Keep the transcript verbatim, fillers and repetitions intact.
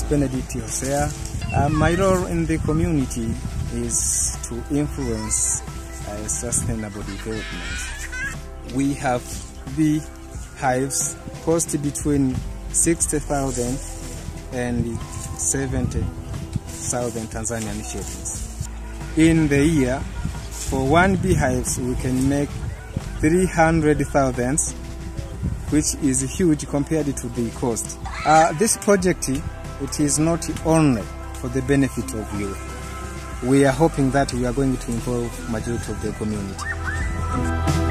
Benedict Hosea. Uh, my role in the community is to influence uh, sustainable development. We have bee hives cost between sixty thousand and seventy thousand Tanzanian shillings. In the year, for one beehive, we can make three hundred thousand, which is huge compared to the cost. Uh, this project, it is not only for the benefit of youth. We are hoping that we are going to involve majority of the community.